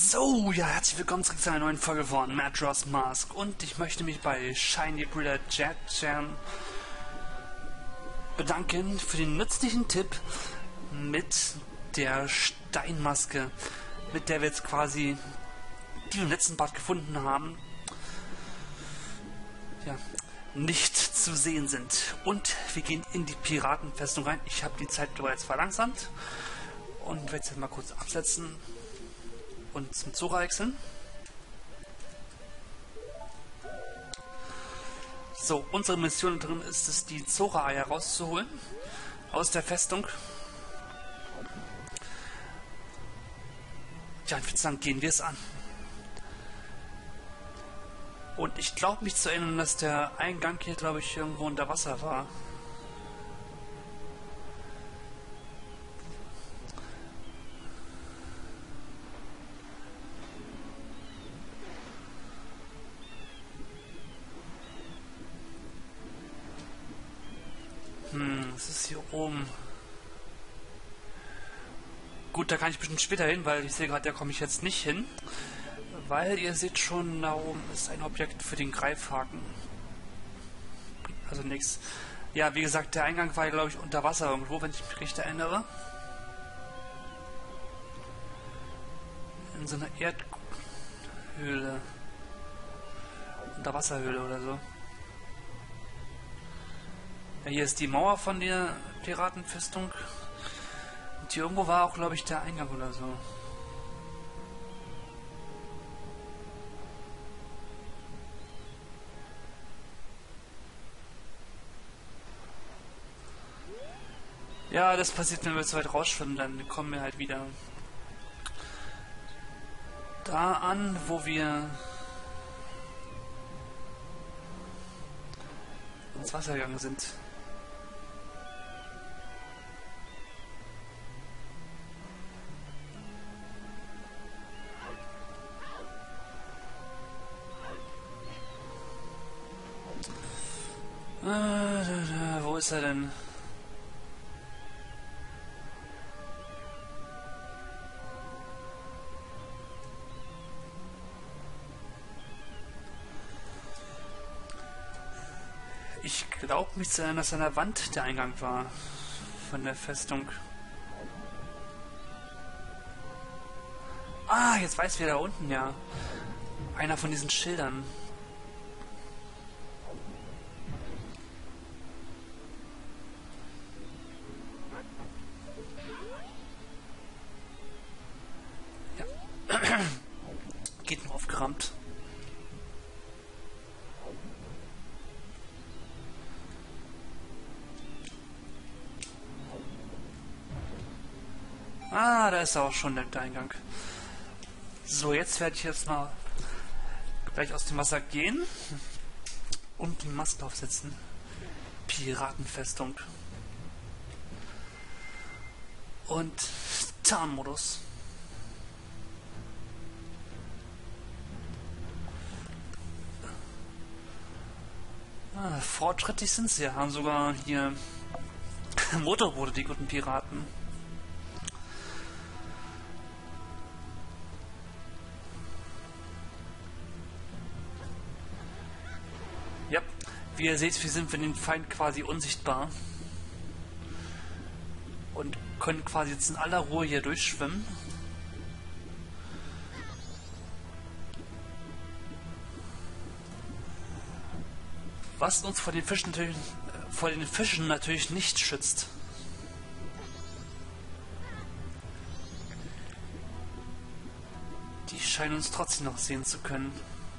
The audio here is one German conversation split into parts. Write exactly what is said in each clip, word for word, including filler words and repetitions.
So, ja, herzlich willkommen zurück zu einer neuen Folge von Majora's Mask und ich möchte mich bei Shiny Brother Jet Jam bedanken für den nützlichen Tipp mit der Steinmaske, mit der wir jetzt quasi die im letzten Part gefunden haben, ja, nicht zu sehen sind. Und wir gehen in die Piratenfestung rein. Ich habe die Zeit bereits verlangsamt und werde jetzt mal kurz absetzen und zum Zora wechseln. So, unsere Mission drin ist es, die Zora-Eier rauszuholen aus der Festung. Ja, ich würde sagen, gehen wir es an. Und ich glaube mich zu erinnern, dass der Eingang hier, glaube ich, irgendwo unter Wasser war. Hm, was ist hier oben? Gut, da kann ich bestimmt später hin, weil ich sehe gerade, da komme ich jetzt nicht hin. Weil ihr seht schon, da oben ist ein Objekt für den Greifhaken. Also nichts. Ja, wie gesagt, der Eingang war, glaube ich, unter Wasser irgendwo, wenn ich mich richtig erinnere. In so einer Erdhöhle. Unterwasserhöhle oder so. Ja, hier ist die Mauer von der Piratenfestung. Und hier irgendwo war auch, glaube ich, der Eingang oder so. Ja, das passiert, wenn wir zu weit rausschwimmen, dann kommen wir halt wieder da an, wo wir ins Wasser gegangen sind. Äh, da, da, wo ist er denn? Ich glaube mich zu erinnern, dass an der Wand der Eingang war von der Festung. Ah, jetzt weiß wer da unten, ja. Einer von diesen Schildern. Ja. Geht nur aufgerammt. Ah, da ist auch schon der Eingang. So, jetzt werde ich jetzt mal gleich aus dem Wasser gehen und die Maske aufsetzen. Piratenfestung. Und Tarnmodus. Ah, fortschrittlich sind sie, haben sogar hier Motorboote, die guten Piraten. Ja, wie ihr seht, wir sind für den Feind quasi unsichtbar und können quasi jetzt in aller Ruhe hier durchschwimmen. Was uns vor den Fischen natürlich, vor den Fischen natürlich nicht schützt. Die scheinen uns trotzdem noch sehen zu können.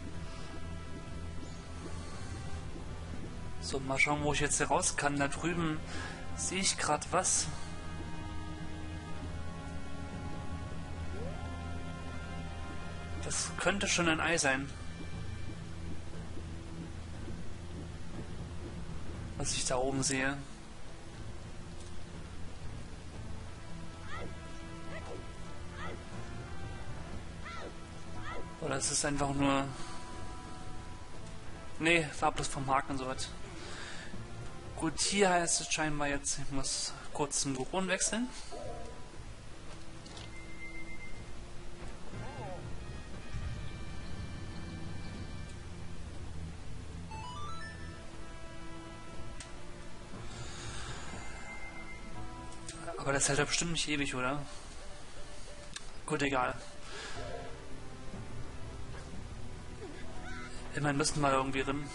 So, mal schauen, wo ich jetzt hier raus kann. Da drüben sehe ich gerade was. Das könnte schon ein Ei sein. Was ich da oben sehe. Oder es ist einfach nur... Nee, war bloß vom Haken und so was. Gut, hier heißt es scheinbar jetzt, ich muss kurz zum Goron wechseln. das hält ja bestimmt nicht ewig, oder? Gut, egal. Immerhin müssten wir irgendwie rennen.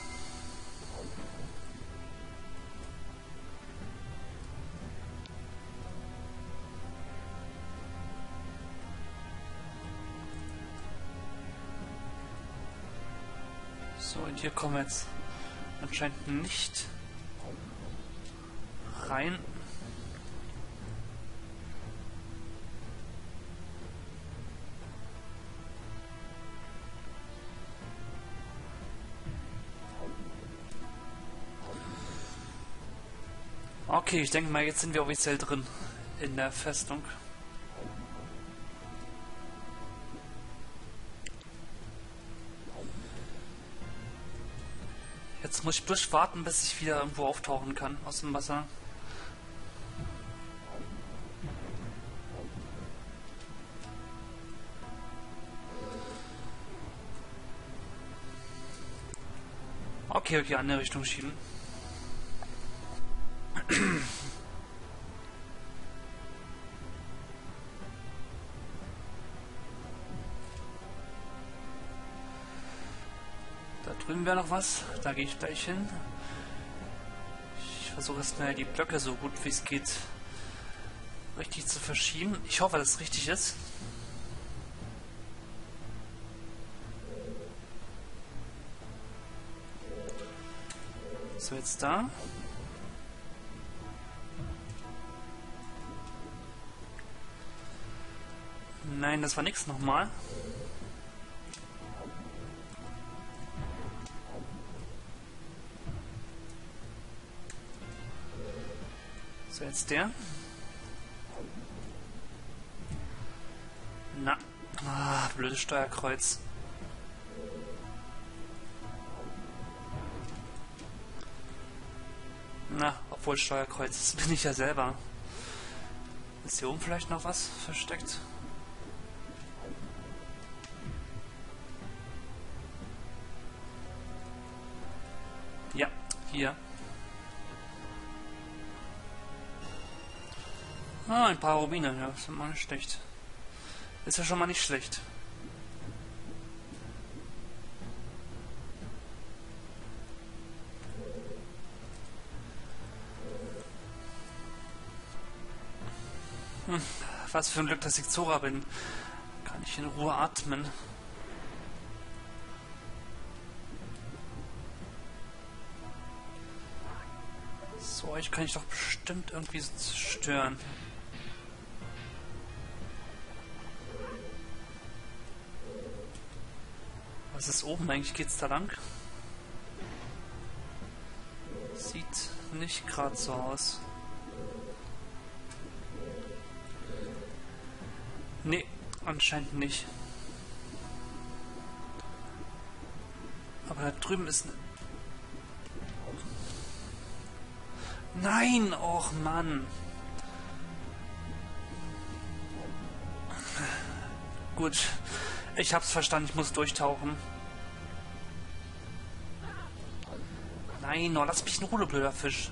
So, und hier kommen wir jetzt anscheinend nicht rein. Okay, ich denke mal, jetzt sind wir offiziell drin in der Festung. Jetzt muss ich bloß warten, bis ich wieder irgendwo auftauchen kann aus dem Wasser. Okay, okay, andere Richtung schieben. Da drüben wäre noch was, da gehe ich gleich hin. Ich versuche erstmal die Blöcke so gut wie es geht richtig zu verschieben. Ich hoffe, dass es richtig ist. So, jetzt da. Nein, das war nichts nochmal. So, jetzt der. Na. Ah, blödes Steuerkreuz. Na, obwohl Steuerkreuz, das bin ich ja selber. Ist hier oben vielleicht noch was versteckt? Ja, hier. Ah, ein paar Rubine, ja, ist mal nicht schlecht. Ist ja schon mal nicht schlecht. Hm, was für ein Glück, dass ich Zora bin. Kann ich in Ruhe atmen. So, euch kann ich doch bestimmt irgendwie stören. Was ist oben eigentlich? Geht's da lang? Sieht nicht gerade so aus. Nee, anscheinend nicht. Aber da drüben ist... Nein! Och Mann! Gut. Ich hab's verstanden, ich muss durchtauchen. Nein, oh, lass mich in Ruhe, blöder Fisch.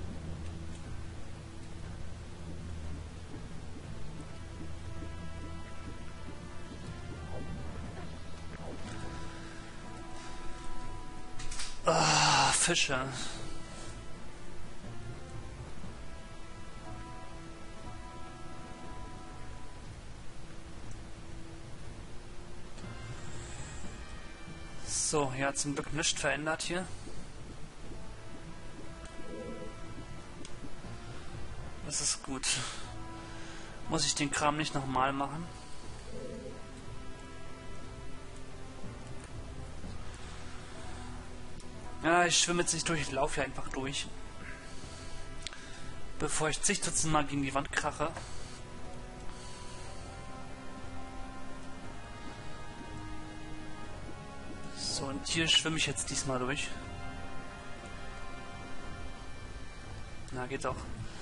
Ah, Fische. So, ja, zum Glück nichts verändert hier. Das ist gut. Muss ich den Kram nicht nochmal machen? Ja, ich schwimme jetzt nicht durch, ich laufe hier einfach durch. Bevor ich zig Dutzend Mal gegen die Wand krache. So, und hier schwimme ich jetzt diesmal durch. Na, geht doch.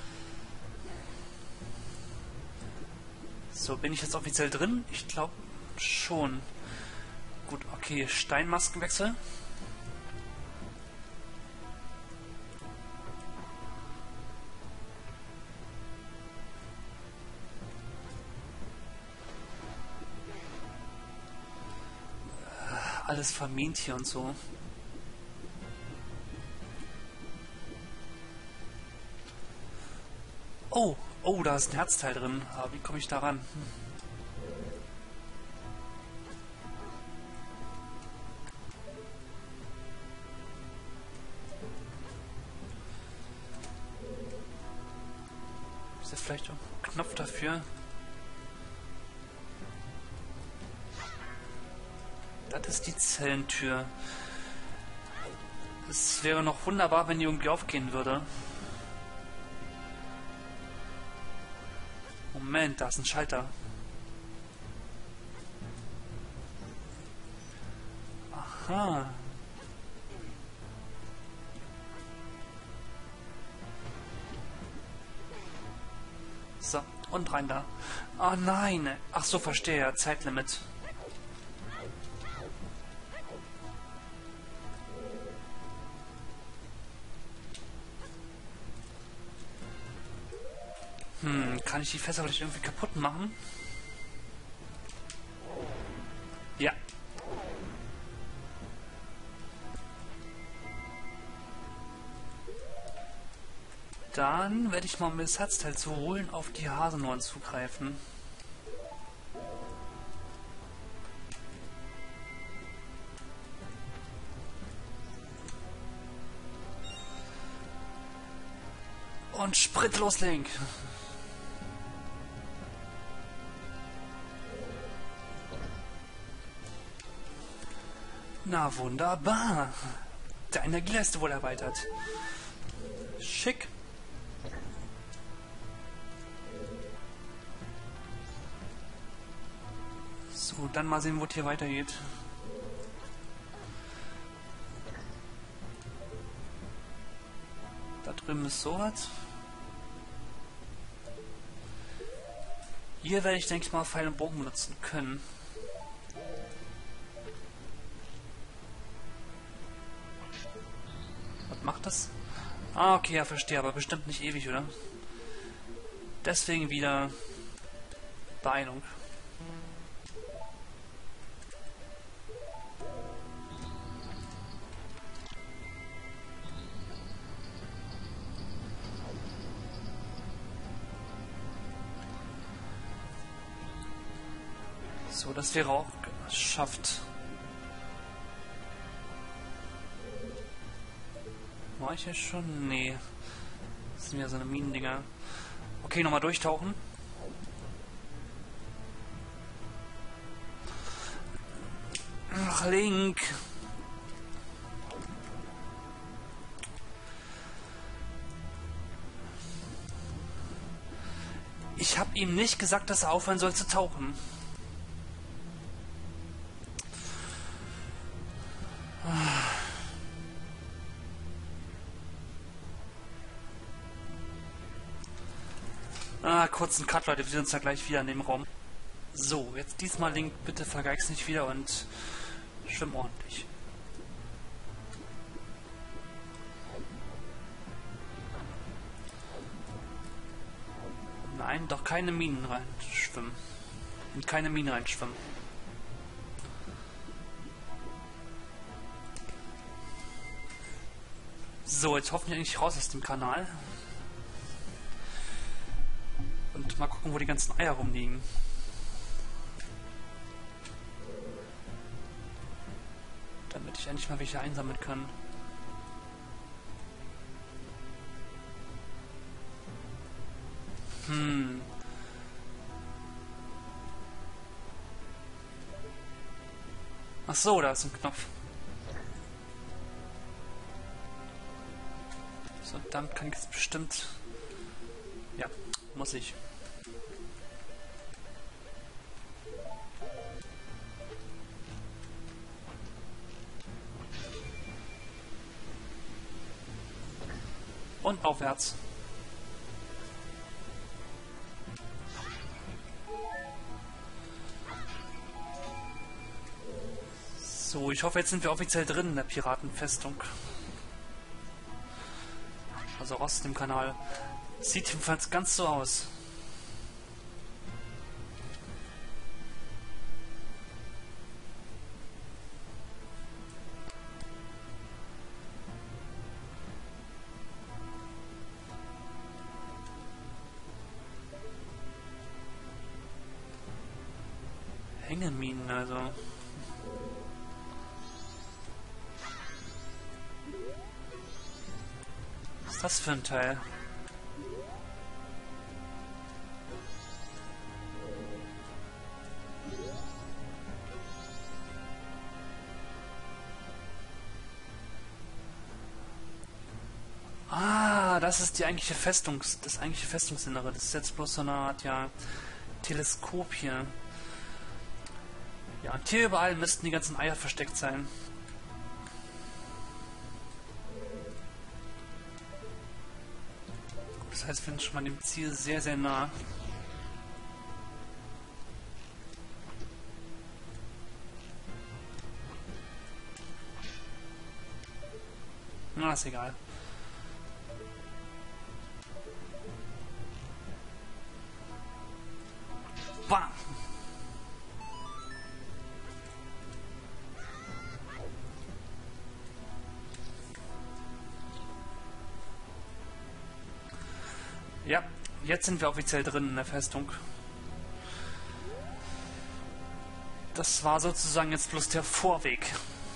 So, bin ich jetzt offiziell drin? Ich glaube schon. Gut, okay, Steinmaskenwechsel. alles vermint hier und so. Oh, oh, da ist ein Herzteil drin. Aber wie komme ich da ran? Hm. Ist da vielleicht ein Knopf dafür? Das ist die Zellentür. Es wäre noch wunderbar, wenn die irgendwie aufgehen würde. Moment, da ist ein Schalter. Aha. So, und rein da. Oh nein. Ach so, verstehe. Zeitlimit. Hm, kann ich die Fässer vielleicht irgendwie kaputt machen? Ja. Dann werde ich mal, um das Herzteil zu holen, auf die Hasenohren zugreifen. Und Sprit los, Link! Na wunderbar. Der Energieleiste wohl erweitert. Schick. So, dann mal sehen, wo es hier weitergeht. Da drüben ist sowas. Hier werde ich, denke ich mal, Pfeil und Bogen benutzen können. Was macht das? Ah, okay, ja, verstehe, aber bestimmt nicht ewig, oder? Deswegen wieder Beeilung. So, das wäre auch geschafft. War ich ja schon? Nee. Das sind ja so eine Minendinger. Okay, nochmal durchtauchen. Ach, Link. Ich habe ihm nicht gesagt, dass er aufhören soll zu tauchen. Ah, kurzen Cut, Leute, wir sehen uns ja gleich wieder in dem Raum. So, jetzt diesmal, Link, bitte vergeig's nicht wieder und schwimm ordentlich. Nein, doch keine Minen reinschwimmen. Und keine Minen reinschwimmen. So, jetzt hoffentlich eigentlich raus aus dem Kanal. Und mal gucken, wo die ganzen Eier rumliegen. Damit ich endlich mal welche einsammeln kann. Hm. Ach so, da ist ein Knopf. So, damit kann ich jetzt bestimmt... Ja, muss ich. Und aufwärts. So, ich hoffe, jetzt sind wir offiziell drin in der Piratenfestung. Also raus aus dem Kanal. Sieht jedenfalls ganz so aus. Hängeminen, also. Was ist das für ein Teil? Ah, das ist die eigentliche Festungs, das eigentliche Festungsinnere. Das ist jetzt bloß so eine Art, ja, Teleskop hier. Ja, und hier überall müssten die ganzen Eier versteckt sein. Das heißt, wir sind schon mal dem Ziel sehr, sehr nah. Na, ist egal. Bam! Ja, jetzt sind wir offiziell drin in der Festung. Das war sozusagen jetzt bloß der Vorweg.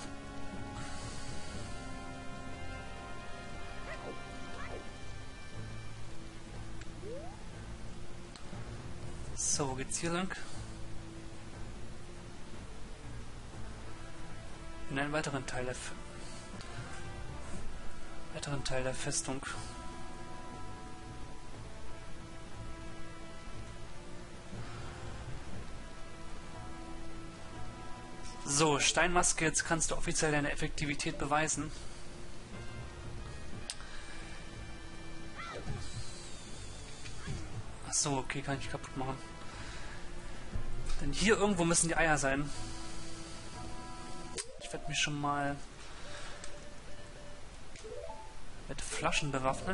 So, wo geht's hier lang? In einen weiteren Teil der F weiteren Teil der Festung. So, Steinmaske, jetzt kannst du offiziell deine Effektivität beweisen. Achso, okay, kann ich kaputt machen. Denn hier irgendwo müssen die Eier sein. Ich werde mich schon mal mit Flaschen bewaffnen.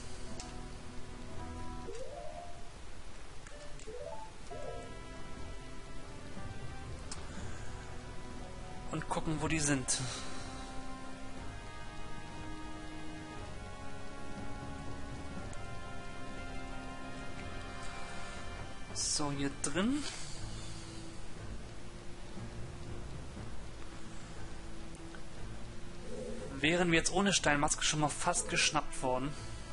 Und gucken, wo die sind. So, hier drin. Wären wir jetzt ohne Steinmaske schon mal fast geschnappt worden.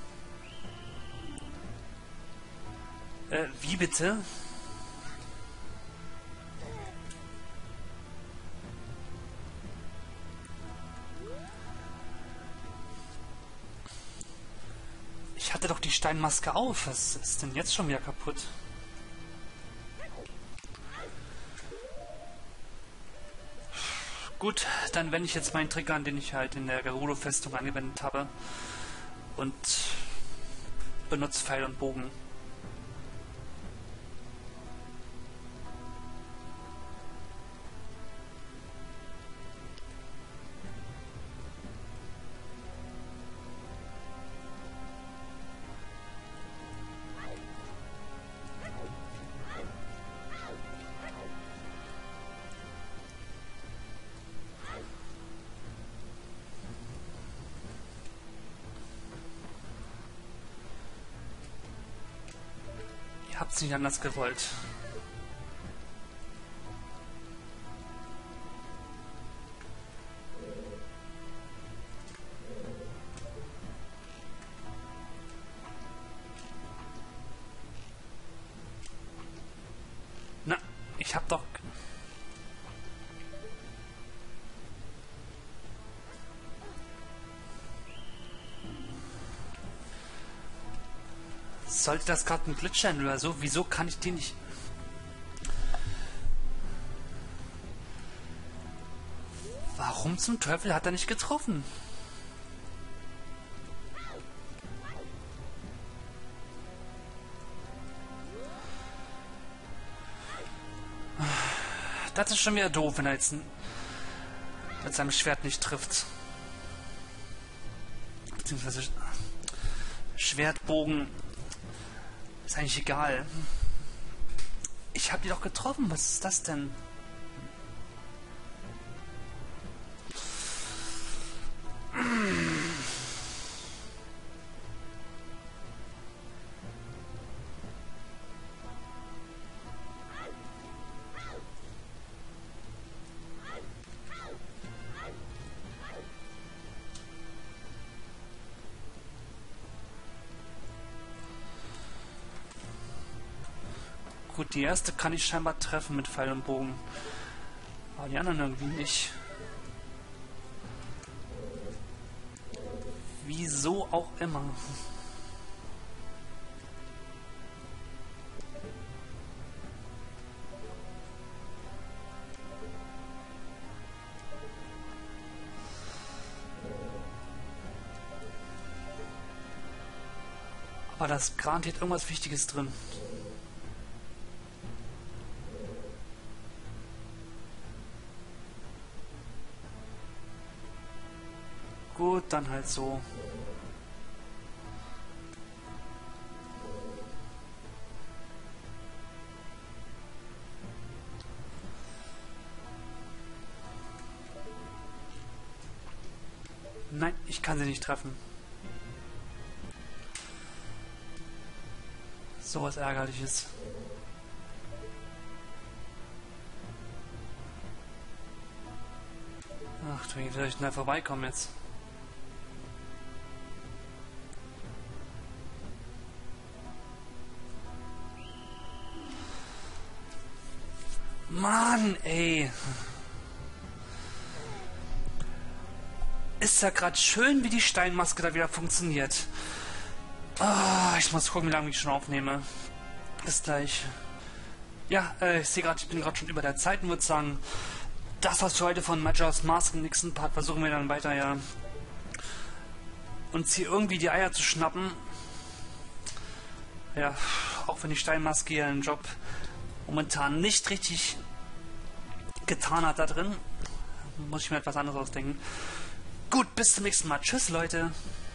Äh, wie bitte? Ich hatte doch die Steinmaske auf. Was ist denn jetzt schon wieder kaputt? Gut, dann wende ich jetzt meinen Trick an, den ich halt in der Gerudo-Festung angewendet habe. Und benutze Pfeil und Bogen. Hab's nicht anders gewollt. Na, ich hab doch... Sollte das gerade ein Glitch sein oder so? Wieso kann ich den nicht... Warum zum Teufel hat er nicht getroffen? Das ist schon wieder doof, wenn er jetzt mit seinem Schwert nicht trifft. Beziehungsweise Schwertbogen ist eigentlich egal. Ich habe die doch getroffen. Was ist das denn? Gut, die erste kann ich scheinbar treffen mit Pfeil und Bogen. Aber die anderen irgendwie nicht. Wieso auch immer. Aber da ist garantiert irgendwas Wichtiges drin. Gut, dann halt so. Nein, ich kann sie nicht treffen. So was Ärgerliches. Ach du, wie soll ich denn da vorbeikommen jetzt? Mann, ey. Ist ja gerade schön, wie die Steinmaske da wieder funktioniert. Oh, ich muss gucken, wie lange ich schon aufnehme. Bis gleich. Ja, äh, ich sehe gerade, ich bin gerade schon über der Zeit und würde sagen, das war's für heute von Majora's Mask. Im nächsten Part versuchen wir dann weiter, ja, uns hier irgendwie die Eier zu schnappen. Ja, auch wenn die Steinmaske ihren Job momentan nicht richtig getan hat da drin, muss ich mir etwas anderes ausdenken. Gut, bis zum nächsten Mal. Tschüss, Leute.